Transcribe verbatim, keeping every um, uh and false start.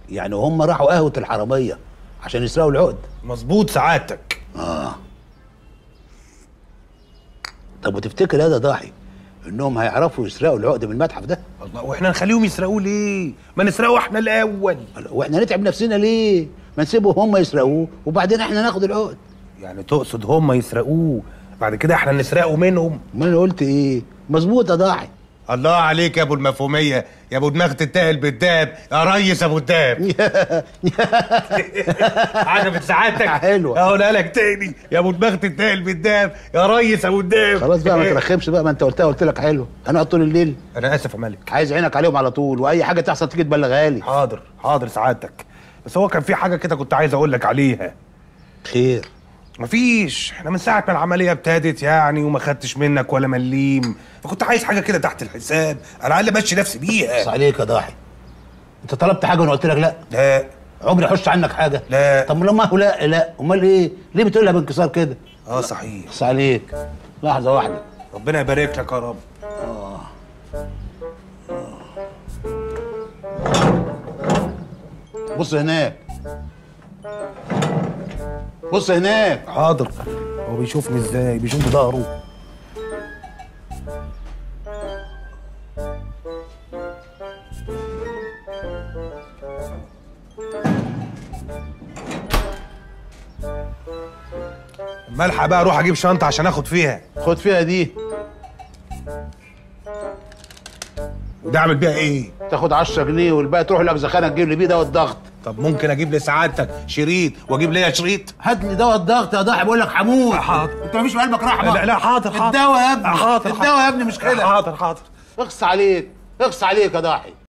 يعني هم راحوا قهوه الحراميه عشان يسرقوا العقد. مظبوط سعادتك. اه طب وتفتكر يا ده ضاحي انهم هيعرفوا يسرقوا العقد من المتحف ده؟ الله، واحنا نخليهم يسرقوه ليه؟ ما نسرقه احنا الاول. واحنا نتعب نفسنا ليه؟ ما نسيبهم هم يسرقوه وبعدين احنا ناخد العقد. يعني تقصد هم يسرقوه بعد كده احنا نسرقه منهم؟ ما انا قلت ايه؟ مظبوط يا ضاحي. الله عليك يا ابو المفهوميه، يا ابو دماغ تتاهل بالدهب، يا ريس ابو الدهب. عجبت سعادتك؟ حلوه. اقولها لك تاني، يا ابو دماغ تتاهل بالدهب، يا ريس ابو الدهب. خلاص بقى ما ترخمش بقى، ما انت قلتها قلت لك حلو. هنقعد طول الليل. انا اسف يا ملك. عايز عينك عليهم على طول، واي حاجه تحصل تيجي تبلغها لي. حاضر حاضر سعادتك. بس هو كان في حاجه كده كنت عايز اقول لك عليها. خير؟ مفيش، احنا من ساعه ما العمليه ابتدت يعني وما خدتش منك ولا مليم، فكنت عايز حاجه كده تحت الحساب على الاقل امشي نفسي بيها. بس عليك يا ضاحي، انت طلبت حاجه وانا قلت لك لا؟ لا. عمري احش عنك حاجه؟ لا. طب لما هو لا لا امال ايه؟ ليه بتقولها بانكسار كده؟ اه صحيح. بس عليك لحظه واحده. ربنا يبارك لك يا رب. آه. آه. بص هناك، بص هناك. حاضر. هو بيشوفني ازاي؟ بيشوف بظهره. ملحق بقى اروح اجيب شنطه عشان اخد فيها. خد فيها دي. وده اعمل بيها ايه؟ تاخد عشرة جنيه والباقي تروح لأجزخانة تجيب لي بيه دواء الضغط. طب ممكن اجيب لسعادتك شريط واجيب ليا شريط؟ هات لي دواء الضغط يا ضاحي، بقول لك حمود. حاضر. انت مفيش في قلبك رحمه؟ لا لا حاضر حاضر. الدواء يا ابني. حاضر. الدواء يا ابني مش كده. حاضر حاضر. اخص عليك، اخص عليك يا ضاحي.